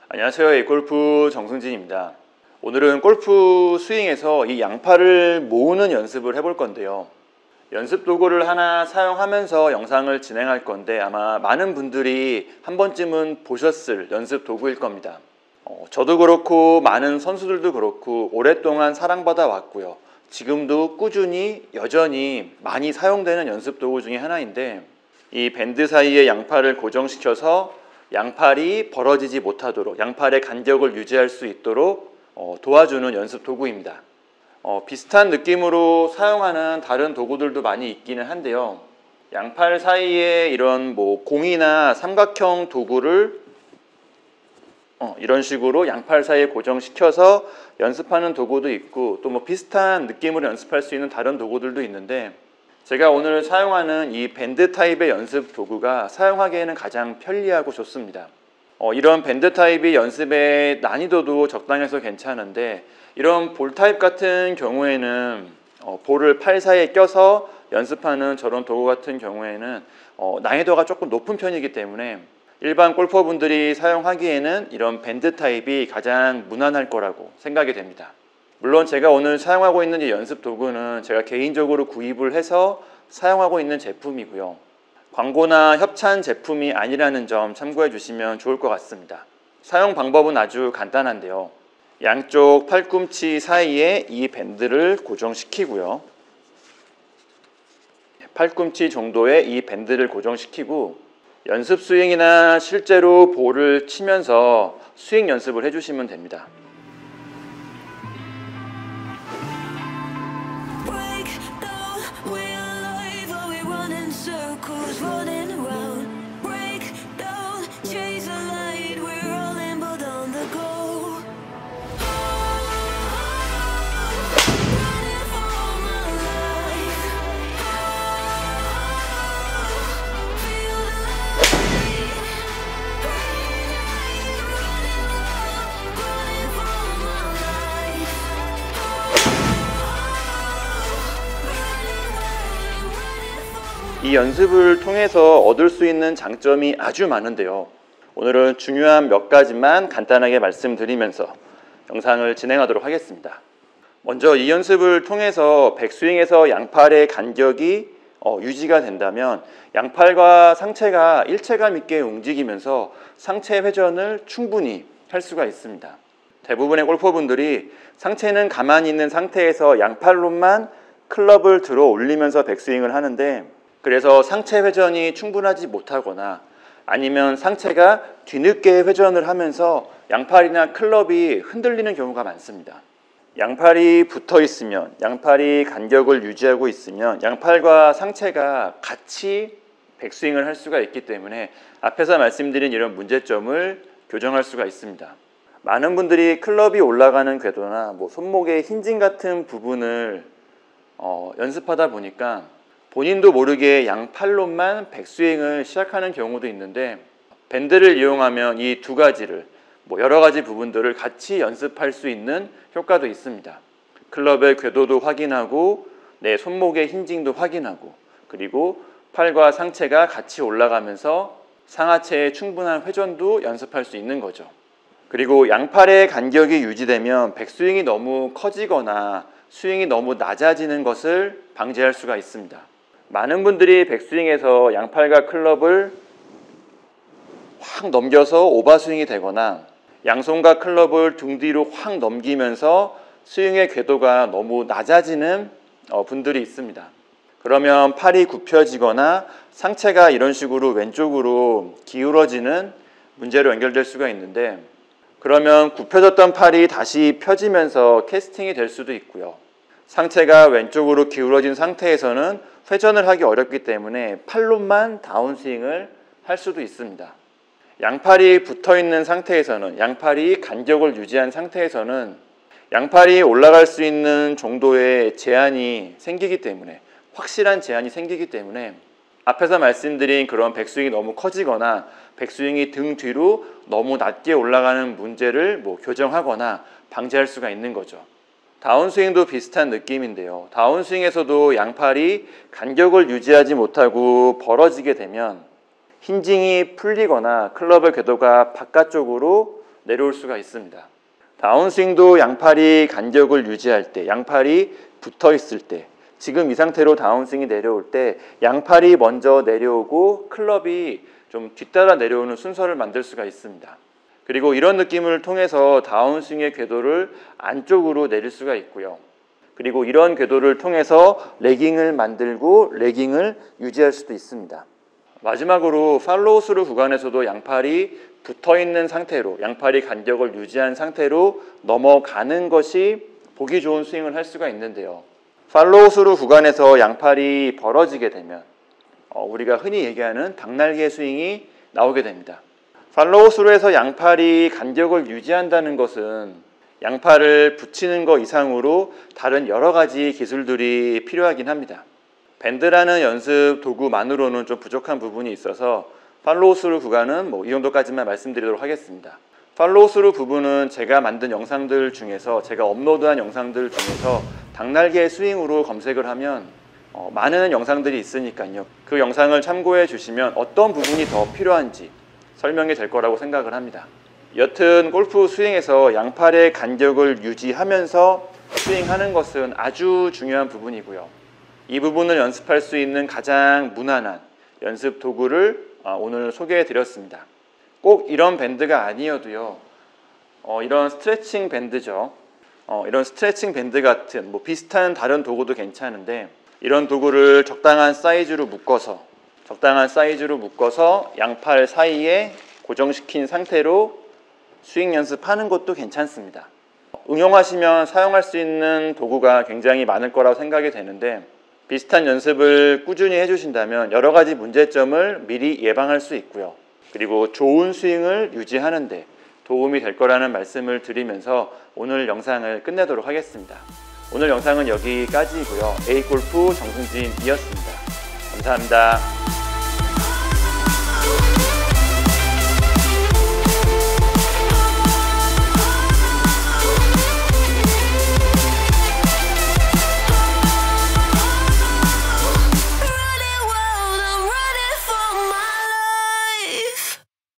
안녕하세요. 골프 정승진입니다. 오늘은 골프 스윙에서 이 양팔을 모으는 연습을 해볼 건데요. 연습 도구를 하나 사용하면서 영상을 진행할 건데 아마 많은 분들이 한 번쯤은 보셨을 연습 도구일 겁니다. 저도 그렇고 많은 선수들도 그렇고 오랫동안 사랑받아 왔고요. 지금도 꾸준히 여전히 많이 사용되는 연습 도구 중에 하나인데, 이 밴드 사이에 양팔을 고정시켜서 양팔이 벌어지지 못하도록, 양팔의 간격을 유지할 수 있도록 도와주는 연습 도구입니다. 비슷한 느낌으로 사용하는 다른 도구들도 많이 있기는 한데요. 양팔 사이에 이런 공이나 삼각형 도구를 이런 식으로 양팔 사이에 고정시켜서 연습하는 도구도 있고, 또 비슷한 느낌으로 연습할 수 있는 다른 도구들도 있는데, 제가 오늘 사용하는 이 밴드 타입의 연습 도구가 사용하기에는 가장 편리하고 좋습니다. 이런 밴드 타입의 연습의 난이도도 적당해서 괜찮은데, 이런 볼 타입 같은 경우에는 볼을 팔 사이에 껴서 연습하는 저런 도구 같은 경우에는 난이도가 조금 높은 편이기 때문에 일반 골퍼분들이 사용하기에는 이런 밴드 타입이 가장 무난할 거라고 생각이 됩니다. 물론 제가 오늘 사용하고 있는 이 연습 도구는 제가 개인적으로 구입을 해서 사용하고 있는 제품이고요. 광고나 협찬 제품이 아니라는 점 참고해 주시면 좋을 것 같습니다. 사용 방법은 아주 간단한데요. 양쪽 팔꿈치 사이에 이 밴드를 고정시키고요. 팔꿈치 정도의 이 밴드를 고정시키고 연습 스윙이나 실제로 볼을 치면서 스윙 연습을 해주시면 됩니다. 이 연습을 통해서 얻을 수 있는 장점이 아주 많은데요. 오늘은 중요한 몇 가지만 간단하게 말씀드리면서 영상을 진행하도록 하겠습니다. 먼저 이 연습을 통해서 백스윙에서 양팔의 간격이 유지가 된다면 양팔과 상체가 일체감 있게 움직이면서 상체 회전을 충분히 할 수가 있습니다. 대부분의 골퍼분들이 상체는 가만히 있는 상태에서 양팔로만 클럽을 들어 올리면서 백스윙을 하는데, 그래서 상체 회전이 충분하지 못하거나 아니면 상체가 뒤늦게 회전을 하면서 양팔이나 클럽이 흔들리는 경우가 많습니다. 양팔이 붙어 있으면, 양팔이 간격을 유지하고 있으면 양팔과 상체가 같이 백스윙을 할 수가 있기 때문에 앞에서 말씀드린 이런 문제점을 교정할 수가 있습니다. 많은 분들이 클럽이 올라가는 궤도나 손목의 힌징 같은 부분을 연습하다 보니까 본인도 모르게 양팔로만 백스윙을 시작하는 경우도 있는데, 밴드를 이용하면 이 두 가지를 여러 가지 부분들을 같이 연습할 수 있는 효과도 있습니다. 클럽의 궤도도 확인하고 내 손목의 힌징도 확인하고, 그리고 팔과 상체가 같이 올라가면서 상하체의 충분한 회전도 연습할 수 있는 거죠. 그리고 양팔의 간격이 유지되면 백스윙이 너무 커지거나 스윙이 너무 낮아지는 것을 방지할 수가 있습니다. 많은 분들이 백스윙에서 양팔과 클럽을 확 넘겨서 오버스윙이 되거나 양손과 클럽을 등 뒤로 확 넘기면서 스윙의 궤도가 너무 낮아지는 분들이 있습니다. 그러면 팔이 굽혀지거나 상체가 이런 식으로 왼쪽으로 기울어지는 문제로 연결될 수가 있는데, 그러면 굽혀졌던 팔이 다시 펴지면서 캐스팅이 될 수도 있고요. 상체가 왼쪽으로 기울어진 상태에서는 회전을 하기 어렵기 때문에 팔로만 다운스윙을 할 수도 있습니다. 양팔이 붙어있는 상태에서는, 양팔이 간격을 유지한 상태에서는 양팔이 올라갈 수 있는 정도의 제한이 생기기 때문에, 확실한 제한이 생기기 때문에 앞에서 말씀드린 그런 백스윙이 너무 커지거나 백스윙이 등 뒤로 너무 낮게 올라가는 문제를 교정하거나 방지할 수가 있는 거죠. 다운스윙도 비슷한 느낌인데요. 다운스윙에서도 양팔이 간격을 유지하지 못하고 벌어지게 되면 힌징이 풀리거나 클럽의 궤도가 바깥쪽으로 내려올 수가 있습니다. 다운스윙도 양팔이 간격을 유지할 때, 양팔이 붙어 있을 때, 지금 이 상태로 다운스윙이 내려올 때 양팔이 먼저 내려오고 클럽이 좀 뒤따라 내려오는 순서를 만들 수가 있습니다. 그리고 이런 느낌을 통해서 다운스윙의 궤도를 안쪽으로 내릴 수가 있고요. 그리고 이런 궤도를 통해서 레깅을 만들고 레깅을 유지할 수도 있습니다. 마지막으로 팔로우 스루 구간에서도 양팔이 붙어있는 상태로, 양팔이 간격을 유지한 상태로 넘어가는 것이 보기 좋은 스윙을 할 수가 있는데요. 팔로우 스루 구간에서 양팔이 벌어지게 되면 우리가 흔히 얘기하는 닭날개 스윙이 나오게 됩니다. 팔로우 스루에서 양팔이 간격을 유지한다는 것은 양팔을 붙이는 것 이상으로 다른 여러 가지 기술들이 필요하긴 합니다. 밴드라는 연습 도구만으로는 좀 부족한 부분이 있어서 팔로우 스루 구간은 이 정도까지만 말씀드리도록 하겠습니다. 팔로우 스루 부분은 제가 만든 영상들 중에서, 제가 업로드한 영상들 중에서 닭날개 스윙으로 검색을 하면 많은 영상들이 있으니까요. 그 영상을 참고해 주시면 어떤 부분이 더 필요한지 설명이 될 거라고 생각을 합니다. 여튼 골프 스윙에서 양팔의 간격을 유지하면서 스윙하는 것은 아주 중요한 부분이고요. 이 부분을 연습할 수 있는 가장 무난한 연습 도구를 오늘 소개해 드렸습니다. 꼭 이런 밴드가 아니어도요, 이런 스트레칭 밴드죠. 이런 스트레칭 밴드 같은 비슷한 다른 도구도 괜찮은데, 이런 도구를 적당한 사이즈로 묶어서 양팔 사이에 고정시킨 상태로 스윙 연습하는 것도 괜찮습니다. 응용하시면 사용할 수 있는 도구가 굉장히 많을 거라고 생각이 되는데, 비슷한 연습을 꾸준히 해주신다면 여러 가지 문제점을 미리 예방할 수 있고요. 그리고 좋은 스윙을 유지하는 데 도움이 될 거라는 말씀을 드리면서 오늘 영상을 끝내도록 하겠습니다. 오늘 영상은 여기까지이고요. A골프 정승진이었습니다. 감사합니다.